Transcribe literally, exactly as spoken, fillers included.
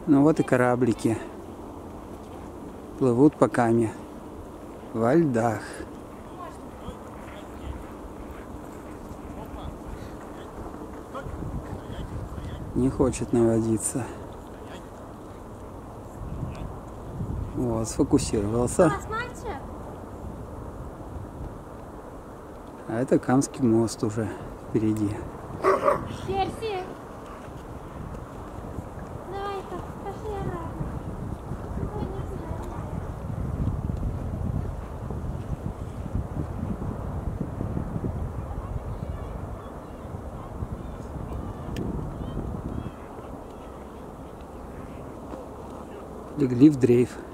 Ну вот и кораблики плывут по каме во льдах. Не хочет наводиться. Вот, сфокусировался. А это Камский мост уже впереди. Перси! Давай-ка, пошли обратно. Легли в дрейф.